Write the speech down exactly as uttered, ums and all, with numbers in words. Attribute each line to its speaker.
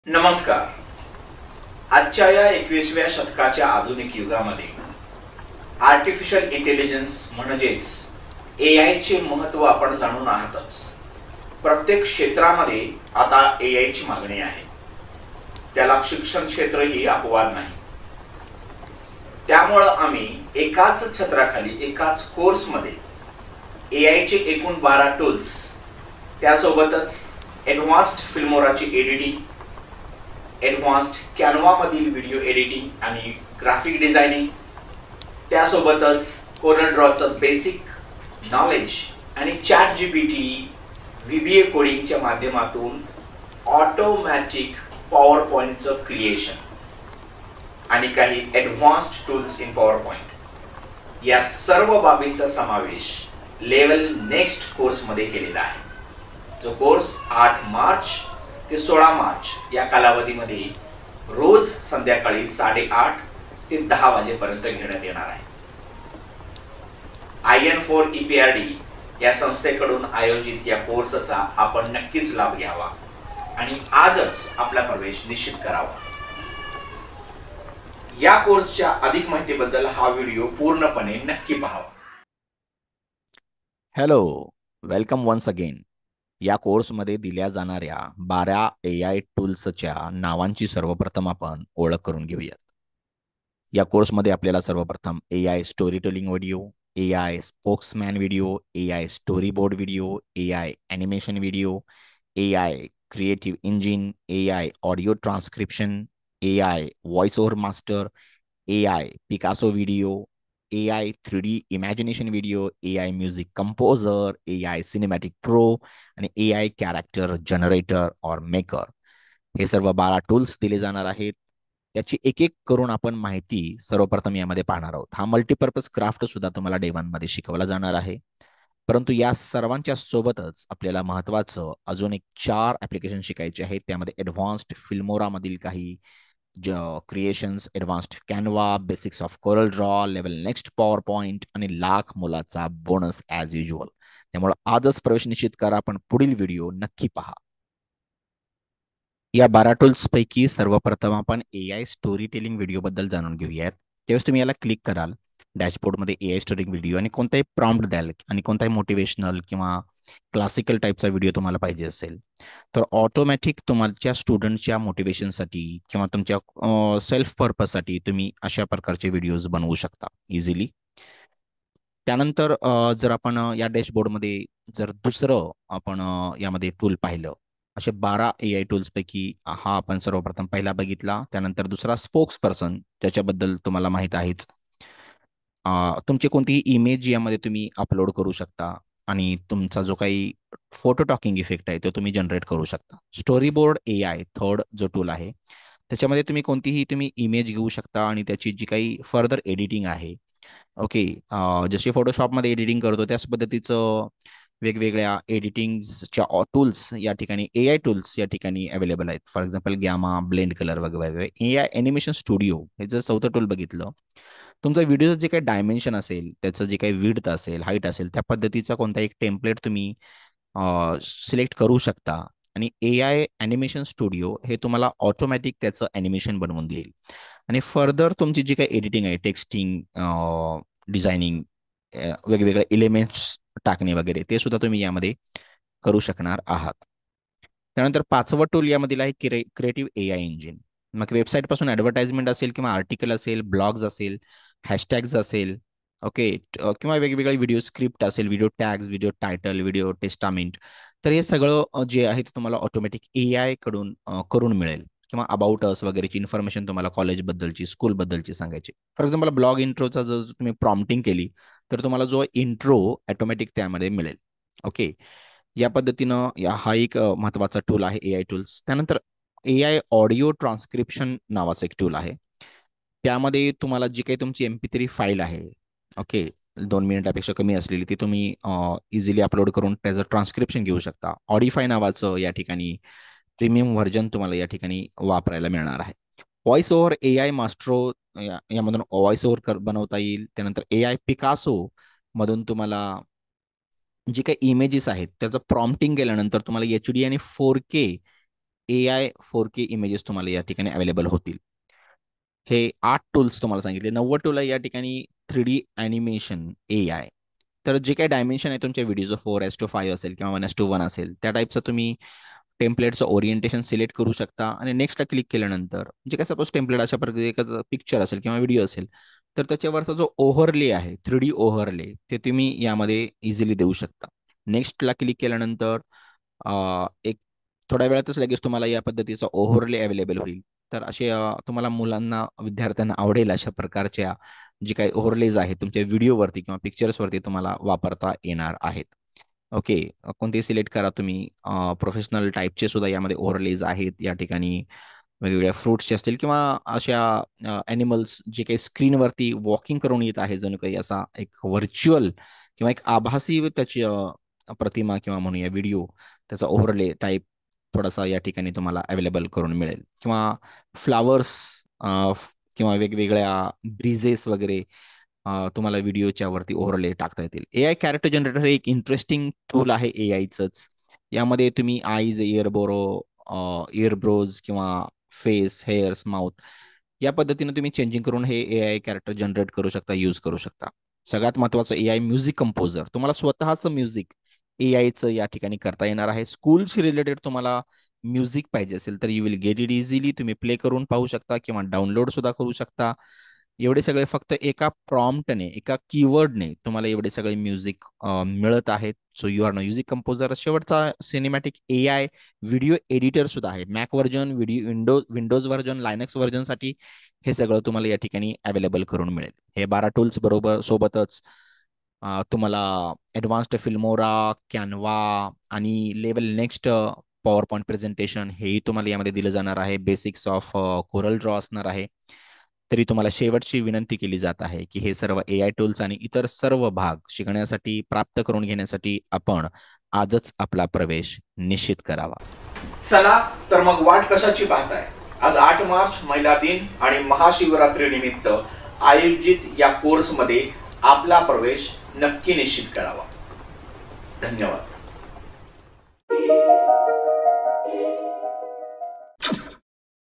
Speaker 1: नमस्कार. आजच्या या एकविसाव्या शतकाच्या आधुनिक युगामध्ये आर्टिफिशियल इंटेलिजन्स म्हणजेच ए आय चे महत्त्व आपण जाणून आहातच. प्रत्येक क्षेत्रामध्ये आता ए आय ची मागणी आहे. त्याला शिक्षण क्षेत्रही अपवाद नाही. त्यामुळे आम्ही एकाच छत्राखाली एकाच कोर्समध्ये ए आय चे एकूण बारा टूल्स, त्यासोबतच ॲडव्हान्स्ड फिल्मोराची एडिटिंग, ॲडव्हान्स्ड कॅनवा मधील व्हिडिओ एडिटिंग आणि ग्राफिक डिझायनिंग, त्यासोबतच कोरल ड्रॉचं बेसिक नॉलेज आणि chat G P T V B A कोडिंगच्या माध्यमातून ऑटोमॅटिक पॉवर पॉईंटचं क्रिएशन आणि काही advanced tools in PowerPoint, या सर्व बाबींचा समावेश लेवल नेक्स्ट कोर्समध्ये केलेला आहे. जो कोर्स आठ मार्च ते सोळा मार्च या कालावधीमध्ये रोज संध्याकाळी साडेआठ ते दहा वाजेपर्यंत घेण्यात येणार आहे. I N four E P R D या संस्थेकडून आयोजित या कोर्सचा आपण नक्कीच लाभ घ्यावा आणि आजच आपला प्रवेश निश्चित करावा. या कोर्सच्या अधिक माहितीबद्दल हा व्हिडिओ पूर्णपणे नक्की पाहावा.
Speaker 2: Hello, welcome once again. या कोर्समध्ये दिल्या जाणाऱ्या बारा ए आय टूल्सच्या नावांची सर्वप्रथम आपण ओळख करून घेऊयात. या कोर्समध्ये आपल्याला सर्वप्रथम A I story telling video, A I spokesman video, A I story board video, A I animation video, A I creative engine, A I audio transcription, A I voice over master, A I Picasso video, A I three D imagination video, A I music composer, A I cinematic pro आणि A I character generator और maker. हे सर्व बारा tools दिले जाणार आहेत. याची एक एक करून आपण माहिती सर्वप्रथम यामध्ये पाहणार आहोत. हा मल्टीपर्पज क्राफ्ट सुद्धा तुम्हाला डे वन मध्ये शिकवला जाणार आहे. परंतु या सर्वांच्या सोबतच आपल्याला महत्त्वाचं अजून एक चार ॲप्लिकेशन शिकायचे आहेत. त्यामध्ये ॲडव्हान्स्ड फिल्मोरा मधील काही creations, advanced Canva, basics of Corel draw, level next PowerPoint आणि लाख मोलाचा बोनस ॲज युज्युअल. त्यामुळे आजच प्रवेश निश्चित करा. पण पुढील व्हिडिओ नक्की पहा. या बारा टूल्स पैकी सर्वप्रथम आपण A I story telling video बद्दल जाणून घेऊयात. त्यावेळेस तुम्ही याला क्लिक कराल. डॅशबोर्डमध्ये ए आय स्टोरी व्हिडिओ आणि कोणताही प्रॉम्प्ट द्याल आणि कोणताही मोटिवेशनल किंवा क्लासिकल टाईपचा व्हिडिओ तुम्हाला पाहिजे असेल तर ऑटोमॅटिक तुमच्या स्टुडंटच्या मोटिवेशनसाठी किंवा तुमच्या सेल्फ पर्पजसाठी तुम्ही अशा प्रकारचे व्हिडिओज बनवू शकता इझिली. त्यानंतर जर आपण या डॅशबोर्डमध्ये जर दुसरं आपण यामध्ये टूल पाहिलं, असे बारा ए आय टूल्सपैकी हा आपण सर्वप्रथम पहिला बघितला. त्यानंतर दुसरा स्पोक्स पर्सन, ज्याच्याबद्दल तुम्हाला माहीत आहेच. तुमची कोणतीही इमेज यामध्ये तुम्ही अपलोड करू शकता आणि तुमचा जो काही फोटो टॉकिंग इफेक्ट आहे तो तुम्ही जनरेट करू शकता. Story board A I third जो टूल आहे त्याच्यामध्ये तुम्ही कोणतीही तुम्ही इमेज घेऊ शकता आणि त्याची जी काही फर्दर एडिटिंग आहे, ओके, जसे फोटोशॉपमध्ये एडिटिंग करतो त्याच पद्धतीचं वेगवेगळ्या एडिटिंगच्या टूल्स या ठिकाणी ए आय टूल्स या ठिकाणी अवेलेबल आहेत. For example Gamma, blend colour वगैरे. ए आय ॲनिमेशन स्टुडिओ हे जर चौथं टूल बघितलं, तुमचा व्हिडिओचं जे काही डायमेन्शन असेल, त्याचं जे काही विड्थ असेल, हाईट असेल, त्या पद्धतीचा कोणता एक टेम्पलेट तुम्ही सिलेक्ट करू शकता आणि ए आय ॲनिमेशन स्टुडिओ हे तुम्हाला ऑटोमॅटिक त्याचं ॲनिमेशन बनवून देईल. आणि फर्दर तुमची जी काही एडिटिंग आहे, टेक्स्टिंग, डिझायनिंग, वेगवेगळे एलिमेंट्स टाकणे वगैरे, ते सुद्धा तुम्ही यामध्ये करू शकणार आहात. त्यानंतर पाचवं टूल यामधील आहे क्रिए क्रिएटिव्ह ए आय इंजिन. मग वेबसाईटपासून ॲडव्हर्टाइजमेंट असेल किंवा आर्टिकल असेल, ब्लॉग्स असेल, हॅशटॅग्स असेल, ओके, किंवा वेगवेगळे व्हिडिओ स्क्रिप्ट असेल, video tags, video title, video testament, तर हे सगळं जे आहे ते तुम्हाला ऑटोमॅटिक ए आय कडून करून मिळेल. किंवा अबाउट अस वगैरेची इन्फॉर्मेशन तुम्हाला कॉलेजबद्दलची, स्कूलबद्दलची सांगायची. फॉर एक्झाम्पल ब्लॉग इंट्रोचा जर तुम्ही प्रॉम्प्टिंग केली तर तुम्हाला जो इंट्रो ऑटोमॅटिक त्यामध्ये मिळेल. ओके, या पद्धतीनं या हा एक महत्त्वाचा टूल आहे ए आय टूल्स. त्यानंतर ए आय ऑडिओ ट्रान्स्क्रिप्शन नावाचा एक टूल आहे. त्यामध्ये तुम्हाला जी काही तुमची एम पी थ्री फाईल आहे, ओके, दोन मिनिटापेक्षा कमी असलेली, ती तुम्ही इझिली अपलोड करून त्याचं ट्रान्स्क्रिप्शन घेऊ शकता. ऑडिफाय नावाचं या ठिकाणी प्रीमियम व्हर्जन तुम्हाला या ठिकाणी वापरायला मिळणार आहे. Voice over A I maestro यामधून व्हॉइस ओव्हर बनवता येईल. त्यानंतर ए आय पिकासो मधून तुम्हाला जी काही इमेजेस आहेत त्याचं प्रॉम्प्टिंग केल्यानंतर तुम्हाला एच डी आणि four K A I four K images तुम्हाला या ठिकाणी अवेलेबल होतील. हे आठ टूल्स तुम्हाला सांगितले. नव्वद टूल आहे या ठिकाणी three D animation A I. तर जे काही डायमेन्शन आहे तुमच्या व्हिडिओचं फोर एस टू फाईव्ह असेल किंवा वन एस टू वन असेल त्या टाईपचं तुम्ही टेम्पलेटचं ओरिएंटेशन सिलेक्ट करू शकता आणि नेक्स्टला क्लिक केल्यानंतर जे काय सपोज टेम्पलेट अशा प्रकारे एखादं पिक्चर असेल किंवा व्हिडिओ असेल तर त्याच्यावरचा जो ओव्हरले आहे थ्री डी ओव्हरले ते तुम्ही यामध्ये इझिली देऊ शकता. नेक्स्टला क्लिक केल्यानंतर एक थोड्या वेळातच लगेच तुम्हाला या पद्धतीचा ओव्हरले अवेलेबल होईल. तर असे तुम्हाला मुलांना विद्यार्थ्यांना आवडेल अशा प्रकारच्या जे काही ओव्हरलेज आहेत तुमच्या व्हिडिओवरती किंवा पिक्चर्सवरती तुम्हाला वापरता येणार आहेत. ओके, कोणते सिलेक्ट करा तुम्ही. प्रोफेशनल टाईपचे सुद्धा यामध्ये ओव्हरलेज आहेत या ठिकाणी. वेगवेगळ्या फ्रुट्सचे असतील किंवा अशा ॲनिमल्स जे काही स्क्रीनवरती वॉकिंग करून येत आहे जणू काही असा एक व्हर्च्युअल किंवा एक आभासी त्याची प्रतिमा किंवा म्हणूया व्हिडिओ त्याचा ओव्हरले टाईप थोडासा या ठिकाणी तुम्हाला अवेलेबल करून मिळेल. किंवा फ्लावर्स किंवा वेगवेगळ्या ब्रिजेस वगैरे तुम्हाला व्हिडिओच्या वरती ओव्हरले टाकता येतील. ए आय कॅरेक्टर जनरेटर हे एक इंटरेस्टिंग टूल आहे ए आयचंच. यामध्ये तुम्ही आईज, इयरबोरो, इयरब्रोज किंवा फेस, हेअर्स, माउथ या पद्धतीने तुम्ही चेंजिंग करून हे ए आय कॅरेक्टर जनरेट करू शकता, यूज करू शकता. सगळ्यात महत्त्वाचं ए आय म्युझिक कंपोजर. तुम्हाला स्वतःचं म्युझिक ए आयचं या ठिकाणी करता येणार आहे. स्कूलशी रिलेटेड तुम्हाला म्युझिक पाहिजे असेल तर you will get it easily. तुम्ही प्ले करून पाहू शकता किंवा डाउनलोड सुद्धा करू शकता. एवढे सगळे फक्त एका प्रॉम्प्टने एका कीवर्डने तुम्हाला एवढे सगळे म्युझिक मिळत आहेत. So you are no music composer. शेवटचा cinematic A I video editor सुद्धा आहे. Mac version, video windows windows version, Linux व्हर्जनसाठी हे सगळं तुम्हाला या ठिकाणी अवेलेबल करून मिळेल. हे बारा टूल्स बरोबर सोबतच तुम्हाला ॲडव्हान्स्ड फिल्मोरा, कॅनवा आणि level next PowerPoint presentation हेही तुम्हाला यामध्ये दिलं जाणार आहे. बेसिक्स ऑफ कोरल ड्रॉ असणार आहे. तरी तुम्हाला शेवटची विनंती केली जात आहे की हे सर्व ए आय टूल्स आणि इतर सर्व भाग शिकण्यासाठी, प्राप्त करून घेण्यासाठी आपण आजच आपला प्रवेश निश्चित करावा.
Speaker 1: चला तर मग वाट कशाची पाहताय? आज आठ मार्च महिला दिन आणि महाशिवरात्री निमित्त आयोजित या कोर्समध्ये आपला प्रवेश नक्की निश्चित करावा. धन्यवाद.